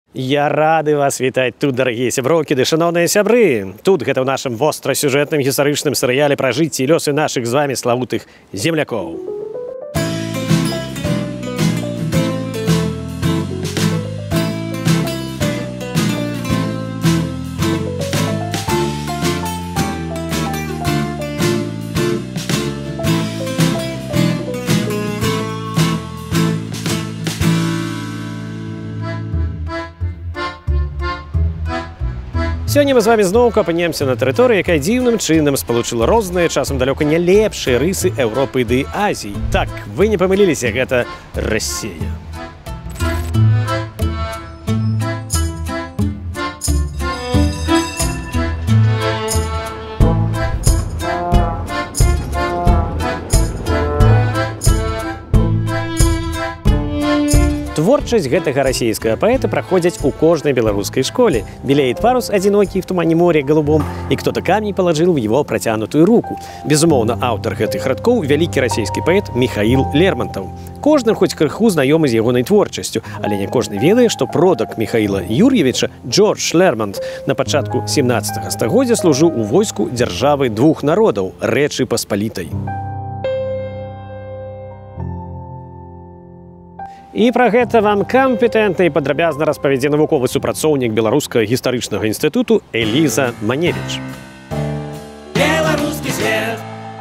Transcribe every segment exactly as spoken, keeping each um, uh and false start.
Я рады вас вітаць тут, дарагія сяброўкі ды шаноўныя сябры. Тут гэта ў нашым вострасюжэтным гістарычным серыяле пра жыцці і лёсы нашых з вами славутых землякоў. Сёння мы з вами зноўку апынемся на тэрыторыі, якая дзіўным чынам спалучыла розныя, часам далёка не лепшыя рысы Еўропы ды Азіі. Так, вы не памыліліся, гэта Расія. Творчасць гэтага расійскага паэта праходзяць у кожнай беларускай школе. Белеет парус одинокий в тумане моря голубом, и кто-то камень положил в его протянутую руку. Безумоўна, аўтар гэтых радкоў вялікі расійскі паэт Михаил Лермонтов. Кожны хоць крыху знаёмы з ягонай творчасцю, але не кожны ведае, што продак Михаила Юр'евіча Джордж Лермонт на пачатку сямнаццатага стагоддзя служыў у войску дзяржавы двух народаў Рэчы Паспалітай. І пра гэта вам кампетэнтна і падрабязна распавядзе навуковы супрацоўнік беларускага гістарычнага інстытуту Эліза Маневіч. Беларускі свет.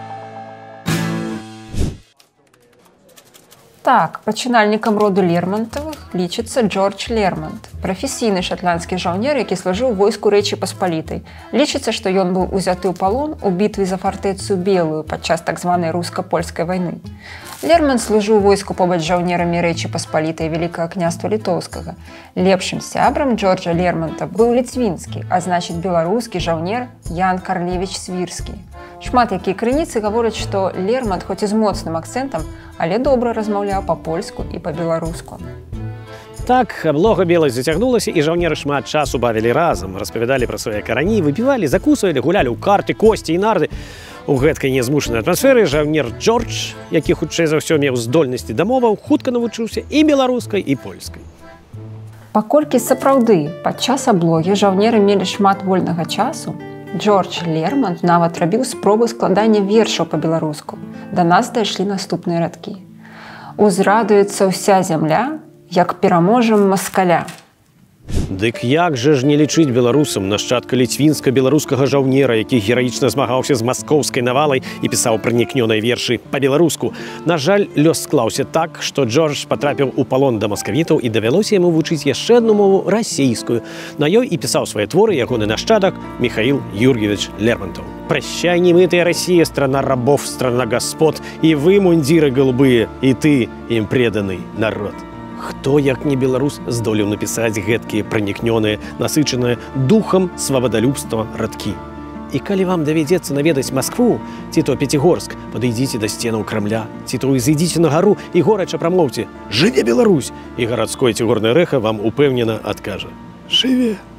Так, пачынальнікам роду Лермонтавых лічыцца Джордж Лермонт, прафесійны шатландскі жаўнер, які служыў у войску Рэчы Паспалітай. Лічыцца, што ён быў узяты ў палон у бітве за фартэцу Белую падчас так званай руска-польскай вайны. Лермонт служыў у войску побач з жаўнерамі Рэчы Паспалітай Вялікага княства Літоўскага. Лепшым сябрам Джорджа Лермонта быў ліцвінскі, а значыць беларускі жаўнер Ян Карлевіч Свірскі. Шмат якія крыніцы гавораць, што Лермонт хоць і з моцным акцэнтам, але добра размаўляў па-польску і па-беларуску. Так, аблога белай зацягнулася, і жаўнеры шмат часу бавілі разам, распавядалі пра свае карані, выпівалі, закусвалі, гулялі ў карты, косці і нарды. У гэткай нязмушанай атмасферы жаўнер Джордж, які хутчэй за ўсё меў здольнасці да моваў, хутка навучыўся і беларускай, і польскай. Паколькі сапраўды падчас аблогі жаўнеры мелі шмат вольнага часу, Джордж Лермонт нават рабіў спробы складання вершаў па-беларуску. Да нас дайшлі наступныя радкі. Узрадуецца ўся зямля, як пераможам маскаля. Дык як жа ж не лічыць беларусам нашчадка ліцвінска-беларускага жаўнера, які гераічна змагаўся з маскоўскай навалай і пісаў пранікнёныя вершы па-беларуску. На жаль, лёс склаўся так, што Джордж патрапіў у палон да маскавітаў і давялося яму вучыць яшчэ адну мову расійскую. На ёй і пісаў свае творы ягоны нашчадак Михаил Юр'евич Лермонтов. «Прощай, немытая Россия, страна рабов, страна господ, и вы, мундиры голубые, и ты, им преданный народ». Хто, як не беларус, здолеў напісаць гэткія пранікнёныя, насычаныя духам свабадалюбства радкі. І калі вам давядзецца наведаць Маскву, ці то Пяцігорск, падыдзіце да сценаў Крамля, ці то зайдзіце на гару і горача прамоўце «Жыве Беларусь!» І гарадское ці горнае рэха вам упэўнена адкажа «Жыве!»